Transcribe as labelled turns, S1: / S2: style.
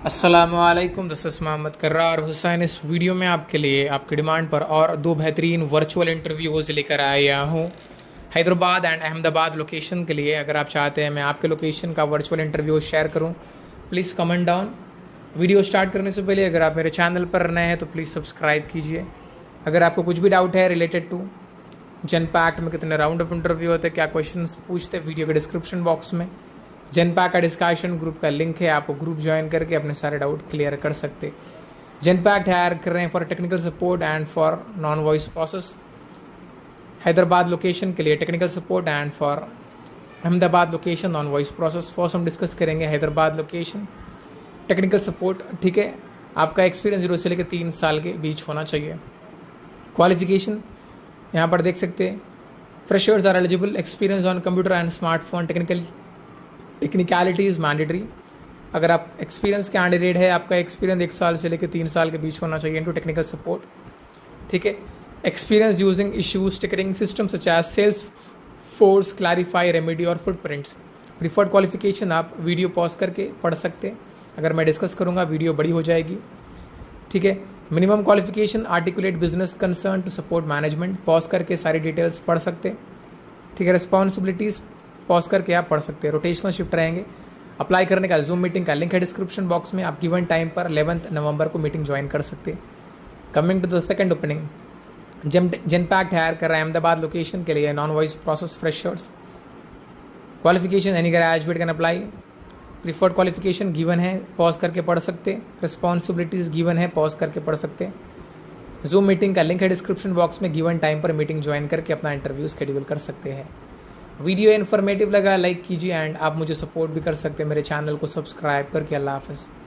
S1: अस्सलामुअलैकुम, this is Mohammad Karrar Hussain. इस video में आपके लिए आपकी डिमांड पर और दो बेहतरीन वर्चुअल इंटरव्यूज़ लेकर आया हूँ हैदराबाद एंड अहमदाबाद लोकेशन के लिए। अगर आप चाहते हैं मैं आपके लोकेशन का वर्चुअल इंटरव्यू शेयर करूँ, please comment down. Video start करने से पहले अगर आप मेरे चैनल पर नए हैं तो प्लीज़ सब्सक्राइब कीजिए। अगर आपको कुछ भी डाउट है रिलेटेड टू जनपैक्ट में कितने राउंड ऑफ इंटरव्यू होते हैं, क्या क्वेश्चंस पूछते हैं, वीडियो के डिस्क्रिप्शन बॉक्स में जनपैक का डिस्कशन ग्रुप का लिंक है, आपको ग्रुप ज्वाइन करके अपने सारे डाउट क्लियर कर सकते। जनपैक्ट हायर कर रहे हैं for technical support and for non voice process Hyderabad location के लिए technical support and for Ahmedabad location non voice process. First हम डिस्कस करेंगे हैदराबाद लोकेशन टेक्निकल सपोर्ट। ठीक है, आपका एक्सपीरियंस 0 से लेकर 3 साल के बीच होना चाहिए। क्वालिफिकेशन यहाँ पर देख सकते हैं, freshers are eligible, experience on computer and smartphone, technicality is mandatory. अगर आप एक्सपीरियंस कैंडिडेट है, आपका एक्सपीरियंस 1 साल से लेकर 3 साल के बीच होना चाहिए इनटू टेक्निकल सपोर्ट। ठीक है, experience using issues ticketing system such as Salesforce, clarify, remedy और फुटप्रिंट्स। प्रीफर्ड क्वालिफिकेशन आप वीडियो पॉज करके पढ़ सकते हैं, अगर मैं डिस्कस करूँगा वीडियो बड़ी हो जाएगी। ठीक है, minimum qualification articulate business concern to support management, pause करके सारी डिटेल्स पढ़ सकते हैं। ठीक है, रिस्पॉन्सिबिलिटीज़ पॉज करके आप पढ़ सकते हैं। रोटेशनल शिफ्ट रहेंगे। अप्लाई करने का जूम मीटिंग का लिंक है डिस्क्रिप्शन बॉक्स में। आप गिवन टाइम पर 11 नवंबर को मीटिंग ज्वाइन कर सकते हैं। Coming to the second opening, Genpact hire कर रहा है अहमदाबाद लोकेशन के लिए non voice process freshers. Qualification any graduate can apply. Preferred qualification given है, पॉज करके पढ़ सकते। रिस्पॉन्सिबिलिटीज़ गिवन है, पॉज करके पढ़ सकते। जूम मीटिंग का लिंक है डिस्क्रिप्शन बॉक्स में। गिवन टाइम पर मीटिंग ज्वाइन करके अपना इंटरव्यू शेड्यूल कर सकते हैं। वीडियो इन्फॉर्मेटिव लगा लाइक कीजिए एंड आप मुझे सपोर्ट भी कर सकते हैं मेरे चैनल को सब्सक्राइब करके। अल्लाह हाफ़िज़।